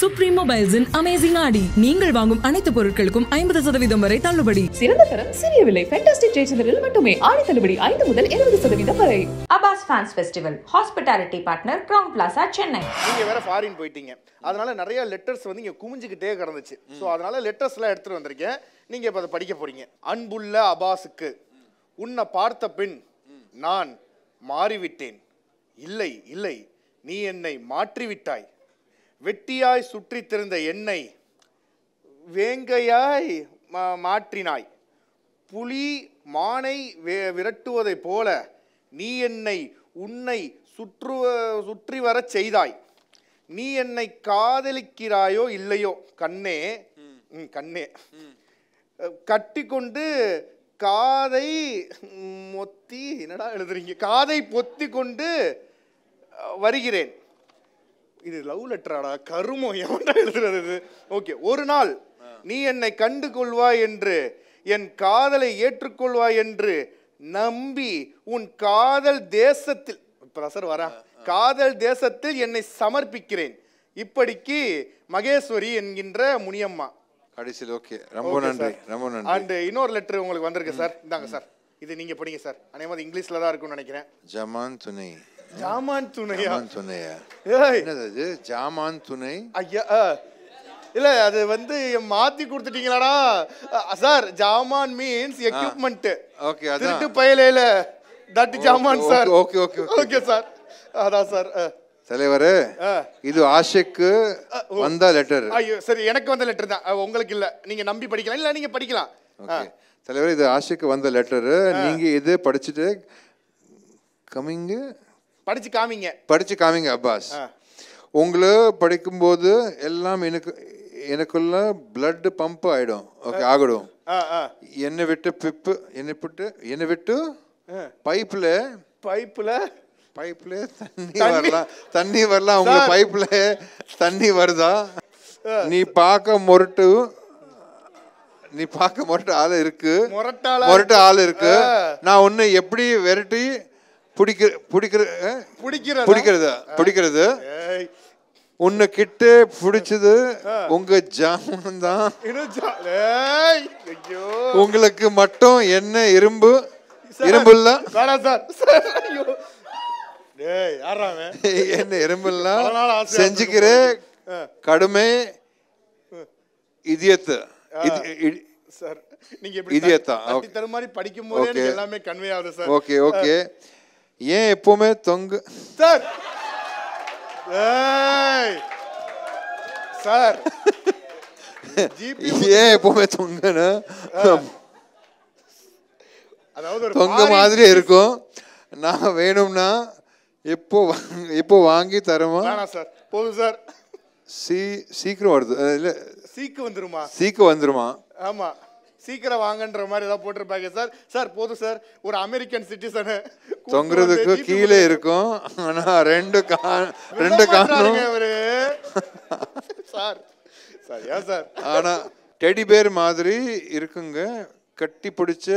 Supreme மொபைல்ஸின் amazing Aadi. நீங்கள் வாங்கும் அனைத்து பொருட்களுக்கும் 50% வரை தள்ளுபடி. சிறந்த தரம், சிறிய விலை. ஃபேண்டாஸ்டிக் ஜெயச்சந்திரில் மட்டுமே ஆடி தள்ளுபடி 5 முதல் 20% வரை. Abbas fans festival hospitality partner Crowne Plaza Chennai. நீங்க வேற ஃபாரின் போயிட்டீங்க, அதனால நிறைய லெட்டர்ஸ் வந்து இங்க குமிஞ்சுக்கிட்டே கிடந்துச்சு. ஸோ அதனால லெட்டர்ஸ் எல்லாம் எடுத்துட்டு வந்திருக்கேன். நீங்க இப்ப அதை படிக்க போறீங்க. அன்புள்ள அபாஸுக்கு, உன்னை பார்த்த பின் நான் மாறிவிட்டேன். இல்லை இல்லை, நீ என்னை மாற்றிவிட்டாய். வெட்டியாய் சுற்றி திரிந்த என்னை வேங்கையாய் மாற்றினாய். புலி மானை விரட்டுவதைப் போல நீ என்னை உன்னை சுற்றி வரச் செய்தாய். நீ என்னை காதலிக்கிறாயோ இல்லையோ கண்ணே கண்ணே, கட்டி கொண்டு காதை மொத்தி, என்னடா எழுதுறீங்க, காதை பொத்தி கொண்டு வருகிறேன். இது லவ் லெட்டராடா, கருமம், எவன்டா எழுதுறது இது? ஓகே. ஒரு நாள் நீ என்னை கண்டு கொள்வாய் என்று, என் காதலை ஏற்றுக்கொள்வாய் என்று நம்பி உன் காதல் தேசத்தில், பிரசர் வரா, காதல் தேசத்தில் என்னை சமர்ப்பிக்கிறேன். இப்படிக்கு மகேஸ்வரி என்கின்ற முனியம்மா. கடைசியில் ஓகே, ரொம்ப நன்றி, ரொம்ப நன்றி. அண்ட் இன்னொரு லெட்டர் உங்களுக்கு வந்திருக்கு சார், இந்தாங்க சார், இது நீங்க படிங்க சார். அதே இங்கிலீஷ்ல தான் இருக்கும்னு நினைக்கிறேன். ஜமான் துணை. ஜாமான் துணையா? துணையா? என்னது அது ஜாமான் துணை? ஐயா இல்ல, அது வந்து மாத்தி கொடுத்துட்டீங்களாடா சார். ஜாமான் மீன்ஸ் எக்யூப்மெண்ட். ஓகே, அதான் திருட்டு பயலேல தட் ஜாமான் sir. Okay okay okay sir, அதான் சார். தலைவரே, இது ஆஷிக்கு வந்த லெட்டர். ஐயோ சரி, எனக்கு வந்த லெட்டர் தான், உங்களுக்கு இல்ல. நீங்க நம்பி படிக்கலாம், இல்ல நீங்க படிக்கலாம். ஓகே தலைவரே, இது ஆஷிக்கு வந்த லெட்டர். நீங்க இது படிச்சுட்டு கமிங்க, படிச்சு காமிங்க. படிச்சு காமிங்க அப்பாஸ். உங்களை படிக்கும்போது எல்லாம் எனக்குள்ள பிளட் பம்ப் ஆயிடும். ஓகே, ஆகிடும். என்னை விட்டு பைப்ல தண்ணி வரலாம். உங்க பைப்ல தண்ணி வருதா? நீ பார்க்க மொரட்டு ஆள் இருக்கு, மொரட்டு ஆள் இருக்கு. நான் உன்னை எப்படி விரட்டி பிடிக்கிறது உன்னை கிட்ட பிடிச்சது உங்க ஜாமான் தான். உங்களுக்கு மட்டும் என்ன இரும்பு என்ன இரும்புலாம் செஞ்சுக்கிறேன். கடுமை இதயத்தை சார், நீங்க இதயத்தா தர மாதிரி படிக்கும் போதே எல்லாமே கன்வே ஆகுது சார். Okay okay. ஏன் எப்பவுமே தொங்கு சார்? சார் ஏன் எப்பவுமே தொங்குன்னு, அதாவது தொங்க மாதிரி இருக்கும். நான் வேணும்னா எப்போ வாங்கி தருமா? சார் போதும் சார். சீக்கிரம் வருது இல்ல, சீக்கு வந்துருமா? ஆமா, சீக்கிரம் வாங்கன்ற மாதிரி ஏதாவது போட்டிருப்பாங்க சார். சார் போதும் சார், ஒரு அமெரிக்கன் சிட்டிசன் தொங்குறதுக்கு கீழே இருக்கும். ஆனா ரெண்டு காணும் சார். சரியா சார்? ஆனா டெடி பேர் மாதிரி இருக்குங்க. கட்டி பிடிச்சு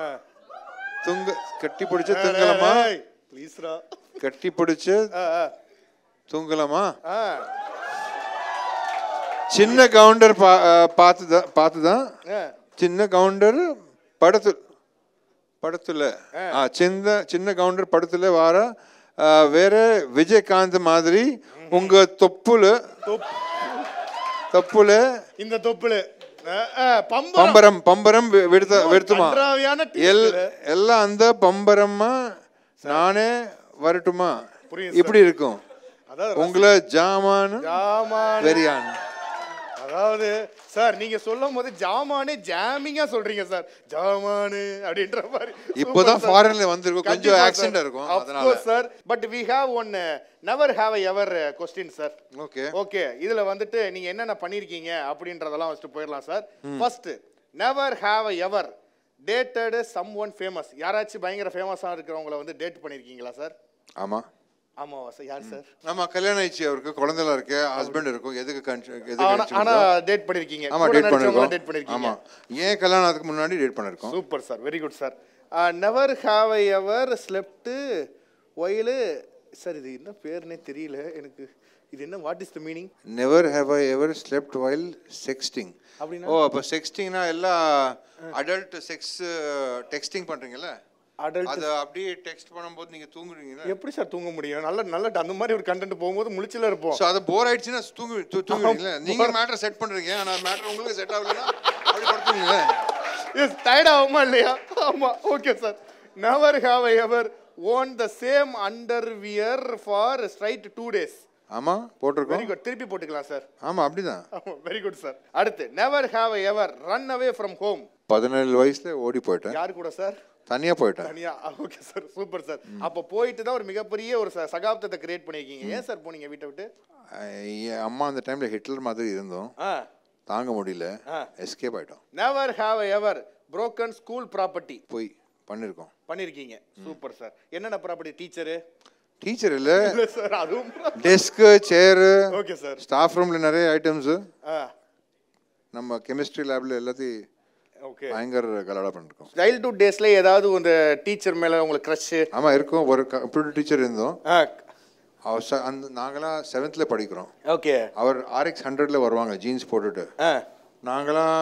தூங்கலாமா? ப்ளீஸ்ரா, கட்டி பிடிச்சு தூங்கலாமா? சின்ன கவுண்டர் பார்த்துதான், சின்ன கவுண்டர் படத்துல சின்ன கவுண்டர் படத்துல வார வேற விஜயகாந்த் மாதிரி உங்க தொப்புல இந்த தொப்புல பம்பரம் விடுத்துமா? எல்லாம் அந்த பம்பரமா நானே வரட்டுமா? இப்படி இருக்கும் உங்களை ஜாமான் வெரியான். அதாவது சார், நீங்க சொல்லும் போது ஜாமானே ஜாமிங்கா சொல்றீங்க சார். ஜாமானு அப்படின்ற மாதிரி. இப்போதான் ஃபாரின்ல வந்திருக்கும், கொஞ்சம் ஆக்சென்ட் இருக்கும் அதனால sir. But we have one never have ever question sir. ஓகே, இதுல வந்துட்டு நீங்க என்னென்ன பண்ணிருக்கீங்க அப்படின்றதெல்லாம் ஃபர்ஸ்ட் போயிடலாம் sir. First, never have ever dated someone famous. யாராச்சும் பயங்கர ஃபேமஸா இருக்கிறவங்கள வந்து டேட் பண்ணிருக்கீங்களா சார்? ஆமா. ஆமாவா சார்? யார் சார்? ஆமா, கல்யாணம் ஆயிடுச்சு, அவருக்கு குழந்தைலாம் இருக்கு, ஹஸ்பண்ட் இருக்கும். ஆனா டேட் பண்ணிருக்கீங்க? ஆமா, டேட் பண்ணிருக்கோம். ஆமா, ஏன் கல்யாணத்துக்கு முன்னாடி டேட் பண்ணிருக்கோம். Super sir, very good sir. Never have I ever slept while. Sir இது என்ன பேர்னே தெரியல எனக்கு. இது என்ன, what is the meaning? Never have I ever slept while sexting. அப்படின்னா ஓ, அப்போ செக்ஸ்டிங்னா எல்லாம் அடல்ட் செக்ஸ் டெக்ஸ்டிங் பண்ணுறீங்கல்ல, அடல்ட் அதை அப்படியே டெக்ஸ்ட் பண்ணும்போது நீங்கள் தூங்குறீங்களா? எப்படி சார் தூங்க முடியும்? நல்ல அந்த மாதிரி ஒரு கண்டென்ட் போகும்போது முழிச்சில இருப்போம். ஸோ அது போர் ஆயிடுச்சுன்னா தூங்குவீங்களா? நீங்கள் மேட்டர் செட் பண்ணுறீங்க, ஆனால் மேட்டர் உங்களுக்கு செட் ஆகலைன்னா அப்படி படுத்துவீங்களா? எஸ், டயர்ட் ஆகுமா இல்லையா? ஆமா, okay sir. Never have I ever worn the same underwear for straight 2 days. ஆமாம், போட்டிருக்கோம். Very good. திருப்பி போட்டுக்கலாம் சார். ஆமாம், அப்படிதான். Very good sir. அடுத்து, never have I ever run away from home. 17 வயசுல ஓடி போயிட்டேன். யாரு கூட சார்? தனியாக போயிட்டேன். தனியா? Okay sir, super sir. அப்போ போயிட்டு தான் ஒரு மிகப்பெரிய ஒரு சகாப்தத்தை கிரியேட் பண்ணியிருக்கீங்க. ஏன் சார் போனீங்க வீட்டை விட்டு? என் அம்மா அந்த டைமில் ஹிட்லர் மாதிரி இருந்தோம், தாங்க முடியல, எஸ்கேப் ஆகிட்டோம். Never have I ever broken school property. போய் பண்ணியிருக்கீங்க. Super sir. என்னென்ன ப்ராப்பர்ட்டி? டீச்சர் இல்லை சார், அதுவும் desk, chair. Okay sir. Staff ரூம்ல நிறைய ஐட்டம்ஸு, நம்ம கெமிஸ்ட்ரி லேப்ல எல்லாத்தையும் ஓகே பயங்கர கலாடா பண்ணிருக்கோம். சைல்ட்ஹுட் டேஸ்ல ஏதாவது ஒரு டீச்சர் மேல உங்களுக்கு க்ரஷ்? ஆமா, இருக்கும். ஒரு கம்ப்யூட்டர் டீச்சர் இருந்தோம். அந்த நாங்களாம் 7th படிக்கிறோம். ஓகே. அவர் RX 100ல வருவாங்க ஜீன்ஸ் போட்டுட்டு. நாங்களாம்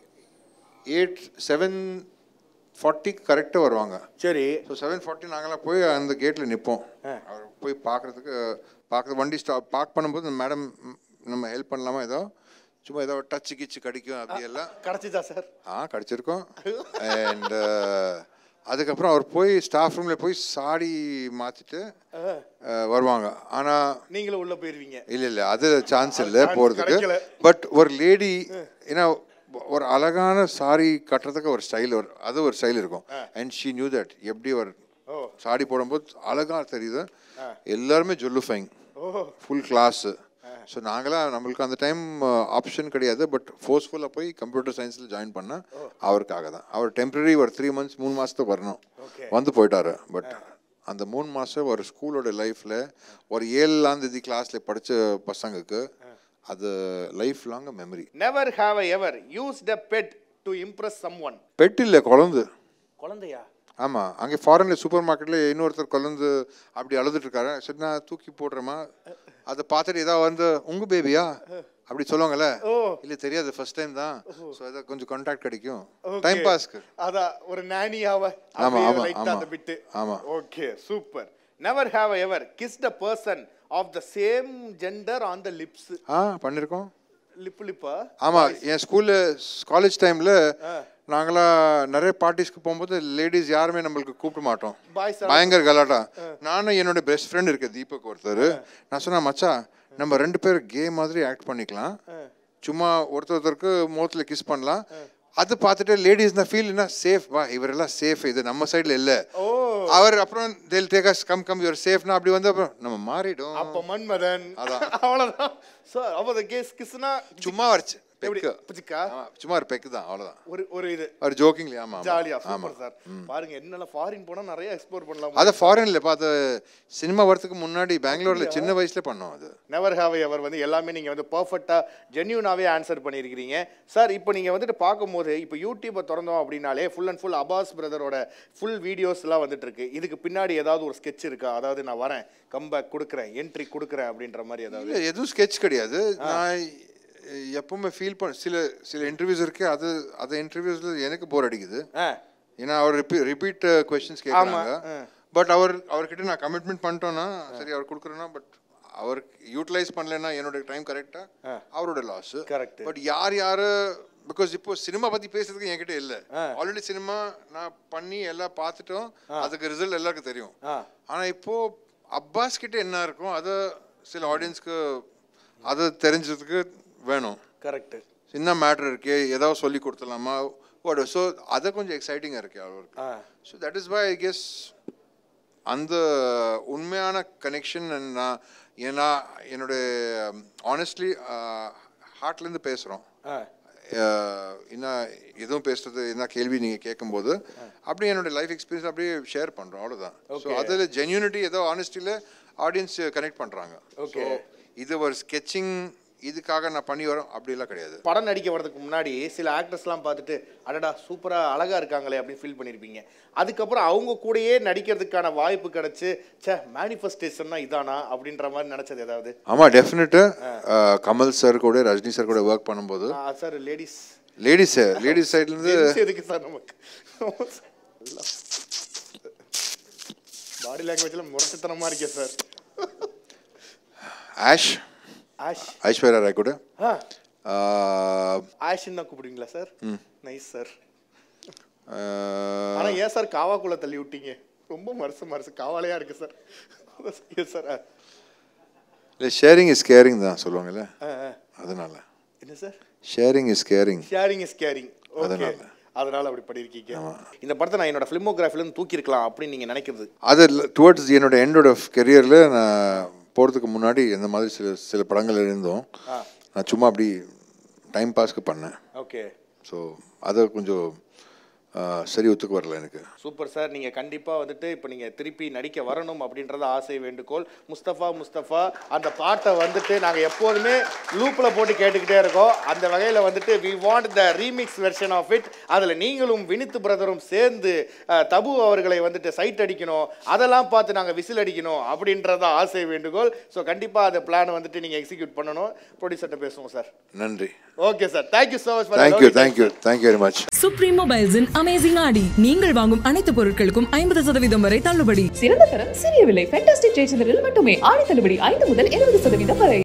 7:40 கரெக்டாக வருவாங்க. சரி. ஸோ 7:40 நாங்களாம் போய் அந்த கேட்டில் நிற்போம். அவர் போய் பார்க்குறது வண்டி பார்க் பண்ணும்போது மேடம் நம்ம ஹெல்ப் பண்ணலாமா, சும்மா ஏதோ டச்சு கிச்சு கடிக்கும் அப்படியெல்லாம். கிடச்சிதா சார்? கிடச்சிருக்கோம். அண்ட் அதுக்கப்புறம் அவர் போய் ஸ்டாஃப் ரூமில் போய் சாடி மாற்றிட்டு வருவாங்க. ஆனால் நீங்களும் உள்ளே போயிடுவீங்க? இல்லை, அது சான்ஸ் இல்லை போகிறதுக்கு. பட் ஒரு லேடி, ஏன்னா ஒரு அழகான சாரி கட்டுறதுக்கு ஒரு ஸ்டைல், ஒரு ஸ்டைல் இருக்கும். And she knew that. எப்படி ஒரு சாடி போடும்போது அழகாக தெரியுது. எல்லாருமே ஜொல்லுஃபைங், ஃபுல் கிளாஸு. ஸோ நாங்களாம், நம்மளுக்கு அந்த டைம் ஆப்ஷன் கிடையாது, பட் ஃபோர்ஸ்ஃபுல்லாக போய் கம்ப்யூட்டர் சயின்ஸில் ஜாயின் பண்ணால் அவருக்காக தான். அவர் டெம்பரரி ஒரு 3 months 3 மாதத்துக்கு வரணும், வந்து போயிட்டார். பட் அந்த 3 மாதம் ஒரு ஸ்கூலோட லைஃப்பில் ஒரு 7ஆம் தேதி கிளாஸில் படித்த பசங்களுக்கு அது life long memory. Never have I ever used a pet to impress someone. Pet இல்லை, குழந்தையா? ஆமாம். அங்கே ஃபாரினில் சூப்பர் மார்க்கெட்டில் இன்னொருத்தர் குழந்தை அப்படி அழுதுட்டு இருக்காரு. சரி, நான் தூக்கி போடுறேமா, அதை பார்த்துட்டு ஏதாவது வந்து உங்கள் பேபியா அப்படி சொல்லுவாங்கல்ல. இல்லை, தெரியாது, ஃபர்ஸ்ட் டைம் தான். ஸோ அதை கொஞ்சம் கான்டாக்ட் கிடைக்கும் டைம் பாஸ்க்கு. அதான் ஒரு நானியாவை. ஆமாம் ஆமாம் பிட்டு. ஆமாம். Okay, super. Never have I ever kissed a person of the same gender on the lips. பண்ணியிருக்கோம். லிப்பா? ஆமாம். என் காலேஜ் டைமில் நாங்களாம் நிறைய பார்ட்டிஸ்க்கு போகும்போது லேடிஸ் யாருமே நம்மளுக்கு கூப்பிட மாட்டோம், பயங்கர கலாட்டா. நானும் என்னோட பெஸ்ட் ஃப்ரெண்ட் இருக்கு தீபக் ஒருத்தர். நான் சொன்னேன், மச்சா நம்ம 2 பேர் கே மாதிரி ஆக்ட் பண்ணிக்கலாம், சும்மா ஒருத்தருக்கு முகத்தில் கிஸ் பண்ணலாம். அது பார்த்துட்டு லேடிஸ் தான் ஃபீல் என்ன சேஃப், வா இவரெல்லாம் சேஃப், இது நம்ம சைடில் இல்லை. அவர் அப்புறம் they'll take us, come your சேஃப்னா அப்படி வந்து அப்புறம் நம்ம மாறிடும். அப்போ மன்மதன். அதான், அவ்வளோதான். ஸோ அப்போ கிஸ்னா சும்மா வரைச்சு சும்மா ஒரு பெக்கு தான், அவ்வளவுதான். ஒரு இது ஒரு ஜோக்கிங்லி. ஆமா, ஜாலியா. Super sir. பாருங்க, என்னெல்லாம் ஃபாரின் போனா நிறைய எக்ஸ்ப்ளோர் பண்ணலாம். அத ஃபாரின்ல பார்த்து சினிமா வரதுக்கு முன்னாடி பெங்களூர்ல சின்ன வயசுல பண்ணோம். அது நெவர் ஹேவ் ஐ எவர் வந்து எல்லாமே நீங்க வந்து பெர்ஃபெக்ட்டா ஜென்யூனாவே ஆன்சர் பண்ணியிருக்கிறீங்க சார். இப்போ நீங்க வந்துட்டு பார்க்கும்போது இப்போ யூடியூப்பை திறந்தோம் அப்படின்னாலே ஃபுல் அண்ட் ஃபுல் அபாஸ் பிரதரோட ஃபுல் வீடியோஸ்லாம் வந்துட்டு இருக்கு. இதுக்கு பின்னாடி ஏதாவது ஒரு ஸ்கெட்ச் இருக்கா? அதாவது நான் வரேன், கம்பேக் கொடுக்குறேன், என்ட்ரி கொடுக்குறேன் அப்படின்ற மாதிரி ஏதாவது? எதுவும் ஸ்கெட்ச் கிடையாது. நான் எப்பவுமே ஃபீல் பண்ண சில இன்டர்வியூஸ் இருக்கு, அது இன்டர்வியூஸ்ல எனக்கு போர் அடிக்குது. ஏன்னா அவர் ரிப்பீட் கொஸ்டின்ஸ் கேட்குறாங்க. பட் அவர்கிட்ட நான் கமிட்மெண்ட் பண்ணிட்டோன்னா சரி, அவர் கொடுக்குறேன்னா, பட் அவர் யூட்டிலைஸ் பண்ணலன்னா என்னோட டைம் கரெக்டா அவரோட லாஸ். கரெக்ட். பட் யார் பிகாஸ் இப்போ சினிமா பத்தி பேசுறதுக்கு என்கிட்ட இல்லை. ஆல்ரெடி சினிமா நான் பண்ணி எல்லாம் பார்த்துட்டோம், அதுக்கு ரிசல்ட் எல்லாருக்கும் தெரியும். ஆனா இப்போ அப்பாஸ் கிட்ட என்ன இருக்கும் அது சில ஆடியன்ஸ்க்கு அது தெரிஞ்சதுக்கு வேணும். கரெக்ட். என்ன மேட்டர் இருக்கு, ஏதாவது சொல்லி கொடுத்துடலாமா, ஸோ அதை கொஞ்சம் எக்ஸைட்டிங்காக இருக்கு அவருக்கு. So that is why I guess அந்த உண்மையான கனெக்ஷன். ஏன்னா என்னுடைய ஆனஸ்ட்லி ஹார்ட்லேருந்து பேசுகிறோம். என்ன எதுவும் பேசுறது, என்ன கேள்வி நீங்கள் கேட்கும்போது அப்படியே என்னோட லைஃப் எக்ஸ்பீரியன்ஸ் அப்படியே ஷேர் பண்ணுறோம், அவ்வளோதான். ஸோ அதில் ஜென்யூனிட்டி ஏதோ ஆனஸ்டியில் ஆடியன்ஸ் கனெக்ட் பண்ணுறாங்க. ஓகே. இது ஒரு ஸ்கெட்சிங் இதுக்காக நான் பண்ணி வரோம் அப்படிலாம் கிடையாது. படம் நடிக்க வரதுக்கு முன்னாடி சில ஆக்டர்ஸ்லாம் பார்த்துட்டு அடடா சூப்பராக அழகாக இருக்காங்களே அப்படின்னு ஃபீல் பண்ணியிருப்பீங்க. அதுக்கப்புறம் அவங்க கூடயே நடிக்கிறதுக்கான வாய்ப்பு கிடைச்சு மேனிஃபெஸ்டேஷன்னா இதானா அப்படின்ற மாதிரி நினச்சது ஏதாவது? ஆமாம், டெஃபினட்டாக கமல் சார் கூட ரஜினி சார் கூட ஒர்க் பண்ணும்போது சார் லேடிஸ் சைட்லேருந்து எதுக்கு சார் நமக்கு பாடி லாங்குவேஜில் முரட்டுத்தனமாக இருக்கே சார். ஐஸ்வர்யா ராய் கூட ஆஷின்னு தான் கூப்பிடுவீங்களா சார்? Nice sir. ஆனால் ஏன் சார் காவாக்குள்ளே தள்ளி விட்டீங்க? ரொம்ப மரசு காவாலையாக இருக்கு சார். Yes sir. இல்லை, ஷேரிங் இஸ் கேரிங் தான் சொல்லுவாங்கல்ல, அதனால. என்ன சார்? Sharing is carrying. அதனால அப்படி பண்ணியிருக்கீங்க. இந்த படத்தை நான் என்னோட ஃபிலிமோகிராஃபிலேருந்து தூக்கியிருக்கலாம் அப்படின்னு நீங்கள் நினைக்கிறது? அது டுவர்ட்ஸ் என்னோட எண்டோட கெரியரில் நான் போகிறதுக்கு முன்னாடி இந்த மாதிரி சில படங்கள் இருந்தோம். நான் சும்மா அப்படி டைம் பாஸ்க்கு பண்ணேன். ஓகே. ஸோ அதை கொஞ்சம் சரி ஒத்துக்கு வரல எனக்கு. Super sir. நீங்கள் கண்டிப்பாக வந்துட்டு இப்போ நீங்கள் திருப்பி நடிக்க வரணும் அப்படின்றத ஆசை வேண்டுகோள். முஸ்தஃபா அந்த பாட்டை வந்துட்டு நாங்கள் எப்போதுமே லூப்பில் போட்டு கேட்டுக்கிட்டே இருக்கோம். அந்த வகையில் வந்துட்டு we want the remix version of it. அதில் நீங்களும் வினித் பிரதரும் சேர்ந்து தபு அவர்களை வந்துட்டு சைட் அடிக்கணும், அதெல்லாம் பார்த்து நாங்கள் விசில் அடிக்கணும் அப்படின்றத ஆசை வேண்டுகோள். ஸோ கண்டிப்பாக அந்த பிளானை வந்துட்டு நீங்கள் எக்ஸிக்யூட் பண்ணணும். ப்ரொடியூசர்கிட்ட பேசுவோம் சார். நன்றி. Okay sir, thank you so much. Thank you very much. Supreme மொபைல்ஸின் அமேசிங் ஆடி, நீங்கள் வாங்கும் அனைத்து பொருட்களுக்கும் 50% வரை தள்ளுபடி. சிறந்த தரம், சிறிய விலை. ஃபேண்டாஸ்டிக் ஜெயச்சந்திரனில் மட்டுமே ஆடி தள்ளுபடி 5 முதல் 20% வரை.